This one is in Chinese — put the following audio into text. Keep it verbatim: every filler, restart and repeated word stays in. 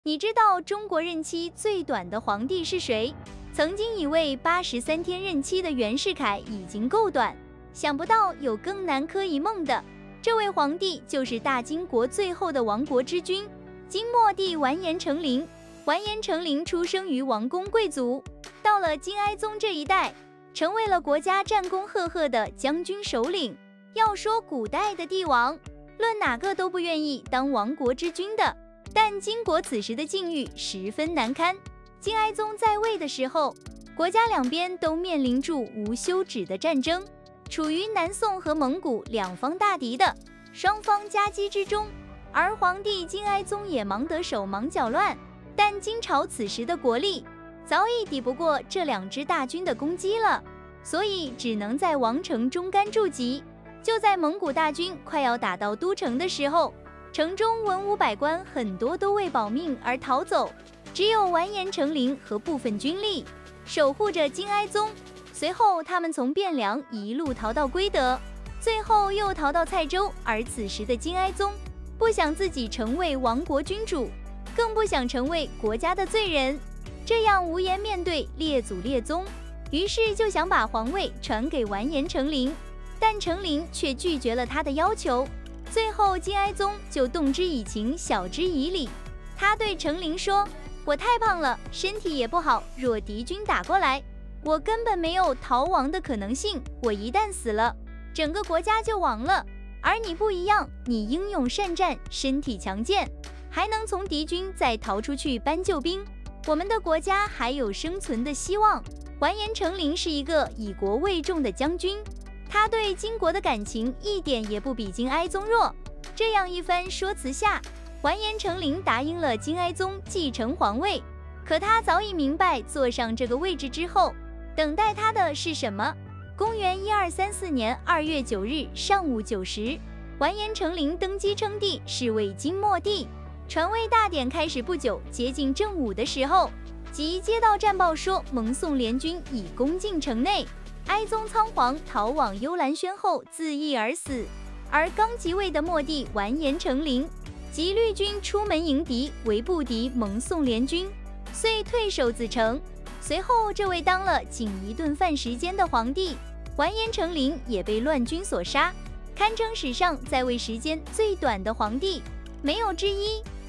你知道中国任期最短的皇帝是谁？曾经以为八十三天任期的袁世凯已经够短，想不到有更南柯一梦的。这位皇帝就是大金国最后的亡国之君，金末帝完颜承麟。完颜承麟出生于王公贵族，到了金哀宗这一代，成为了国家战功赫赫的将军首领。要说古代的帝王，论哪个都不愿意当亡国之君的。但金国此时的境遇十分难堪。金哀宗在位的时候，国家两边都面临住无休止的战争，处于南宋和蒙古两方大敌的双方夹击之中。而皇帝金哀宗也忙得手忙脚乱，但金朝此时的国力早已抵不过这两支大军的攻击了，所以只能在王城中干驻集。就在蒙古大军快要打到都城的时候，城中文武百官很多都为保命而逃走，只有完颜承麟和部分军力守护着金哀宗。随后他们从汴梁一路逃到归德，最后又逃到蔡州。而此时的金哀宗不想自己成为亡国君主，更不想成为国家的罪人，这样无颜面对列祖列宗，于是就想把皇位传给完颜承麟，但承麟却拒绝了他的要求。最后金哀宗就动之以情，晓之以理。他对承麟说，我太胖了，身体也不好，若敌军打过来，我根本没有逃亡的可能性，我一旦死了，整个国家就亡了。而你不一样，你英勇善战，身体强健，还能从敌军再逃出去搬救兵，我们的国家还有生存的希望。完颜承麟是一个以国为重的将军，他对金国的感情一点也不比金哀宗弱。这样一番说辞下，完颜承麟答应了金哀宗继承皇位。可他早已明白，坐上这个位置之后，等待他的是什么。公元一二三四年二月九日上午九时，完颜承麟登基称帝，是为金末帝。传位大典开始不久，接近正午的时候，即接到战报说蒙宋联军已攻进城内。哀宗仓皇逃往幽兰轩后自缢而死，而刚即位的末帝完颜承麟及律军出门迎敌，为不敌蒙宋联军，遂退守子城。随后这位当了仅一顿饭时间的皇帝完颜承麟也被乱军所杀，堪称史上在位时间最短的皇帝，没有之一。